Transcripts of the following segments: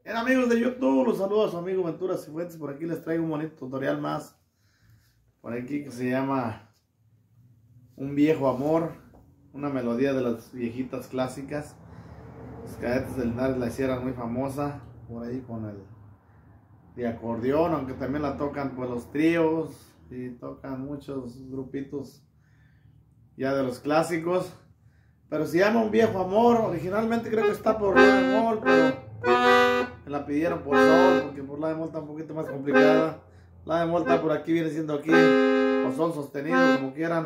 Bien, amigos de YouTube, los saludo a su amigo Ventura Cifuentes. Por aquí les traigo un bonito tutorial más. Por aquí que se llama Un Viejo Amor. Una melodía de las viejitas clásicas. Los Cadetes de Linares la hicieron muy famosa. Por ahí con el de acordeón, aunque también la tocan pues los tríos. Y tocan muchos grupitos ya de los clásicos. Pero se llama Un Viejo Amor. Originalmente creo que está por la bemol, pero me la pidieron por sol, porque por la bemol está un poquito más complicada. La bemol está por aquí, viene siendo aquí, o sol sostenido, como quieran.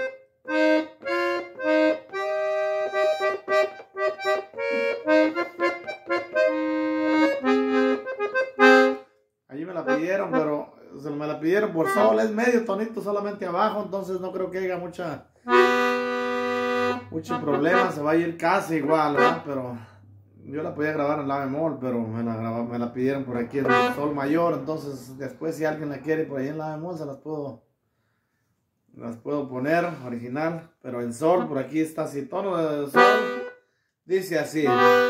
Allí me la pidieron, pero me la pidieron por sol, es medio tonito solamente abajo, entonces no creo que haya mucho problema, se va a ir casi igual, ¿verdad? Pero yo la podía grabar en la bemol, pero me la pidieron por aquí en el sol mayor. Entonces después si alguien la quiere por ahí en la bemol, se las puedo poner original, pero en sol. Por aquí está así, tono de sol, dice así.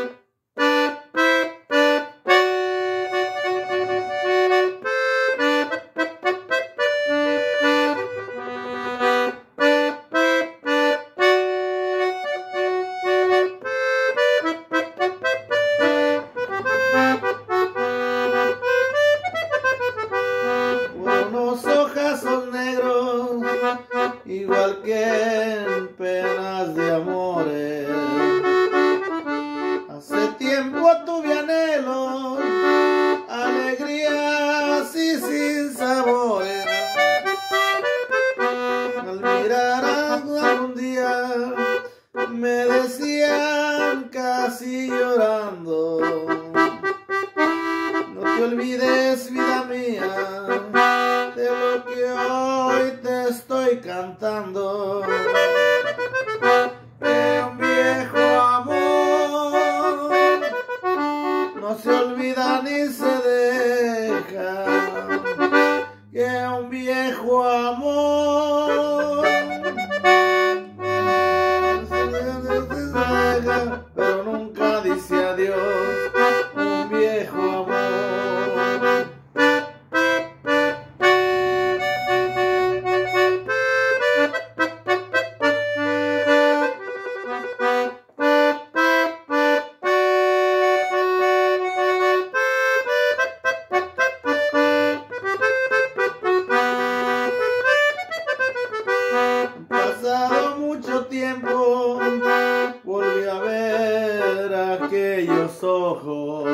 Unos ojazos negros, igual que en penas de amores. Hace tiempo tuve anhelos, alegrías y sin sabores. Al mirar algún día me decían casi llorando: no te olvides, vida mía, de lo que hoy te estoy cantando. Que un viejo amor no se olvida ni se deja. Que un viejo amor pero nunca dice adiós. Un viejo amor. Pasado mucho tiempo, volví a ver aquellos ojos.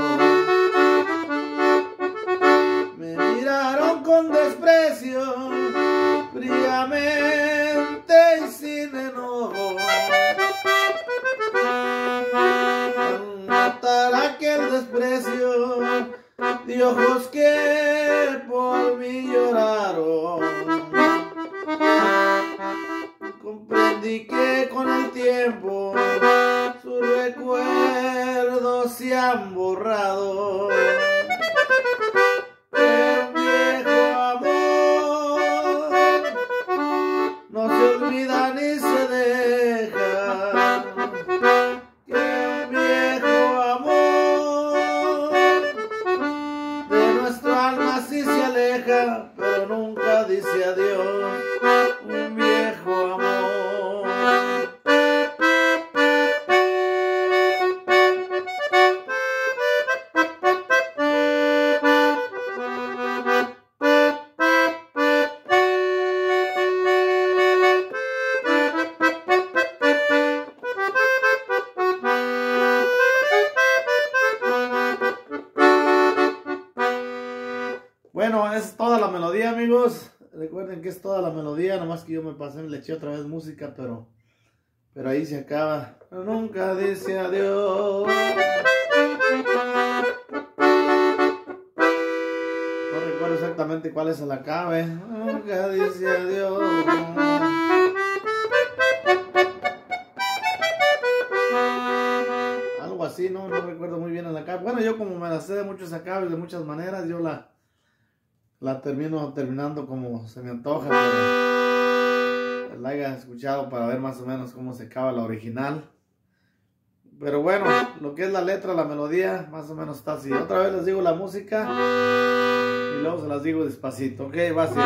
Me miraron con desprecio, fríamente y sin enojo. Al notar aquel desprecio de ojos que por mí lloraron, comprendí que con el tiempo sus recuerdos se han borrado. Pero un viejo amor no se olvida ni se deja. Que un viejo amor de nuestro alma sí se aleja, pero nunca dice adiós. Un viejo amor. Bueno, es toda la melodía, amigos. Recuerden que es toda la melodía, nomás que yo me pasé, le eché otra vez música, pero ahí se acaba. Pero nunca dice adiós. No recuerdo exactamente cuál es el acabe. Nunca dice adiós. Algo así, no recuerdo muy bien el acabe. Bueno, yo como me la sé de muchos acabes, de muchas maneras, yo la terminando como se me antoja, pero la haya escuchado para ver más o menos cómo se acaba la original. Pero bueno, lo que es la letra, la melodía, más o menos está así. Otra vez les digo la música y luego se las digo despacito. Ok, va así.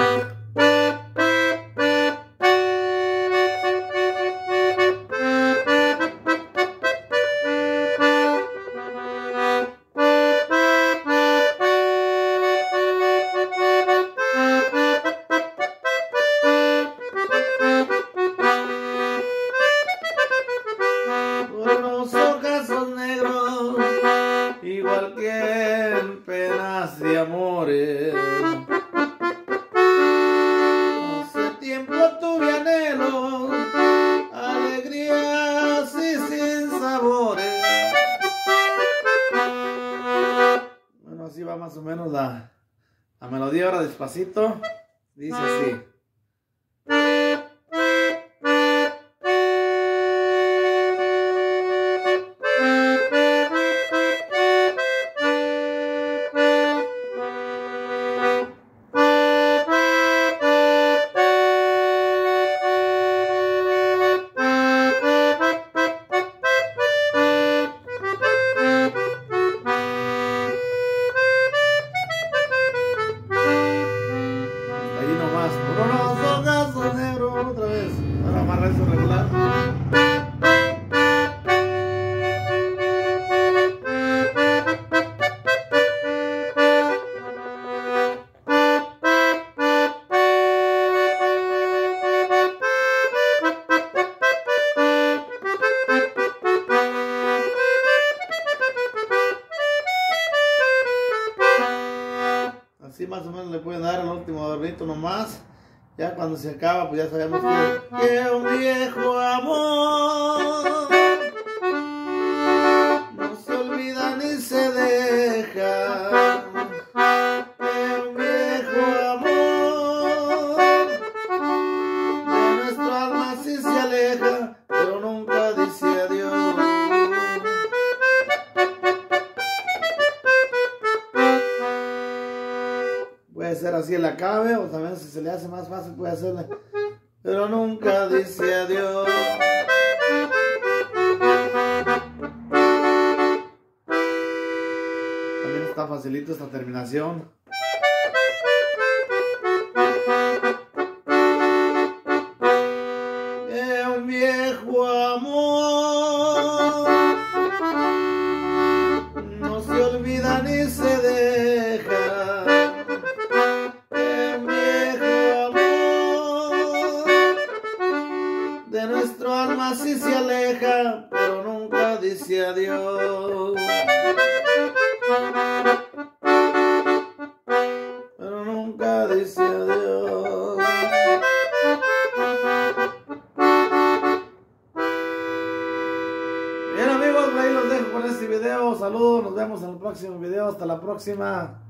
Unos ojazos negros, igual que en penas de amores. Hace tiempo tuve anhelos, alegrías y sin sabores. Bueno, así va más o menos la melodía. Ahora despacito, dice así. Ahí nomás, por unos ojazos negros, otra vez. Ahora amarra eso regular. Así más o menos le pueden dar al último adornito nomás. Ya cuando se acaba, pues ya sabemos que un viejo amor no se olvida ni se deja. Que un viejo amor de nuestro alma sí se aleja, pero nunca dice adiós. Puede ser así el acabe, o también si se le hace más fácil puede hacerle, pero nunca dice adiós. También está facilito esta terminación. Un viejo amor no se olvida ni se deja. De nuestro alma sí se aleja, pero nunca dice adiós. Pero nunca dice adiós. Bien amigos, ahí los dejo con este video. Saludos, nos vemos en el próximo video. Hasta la próxima.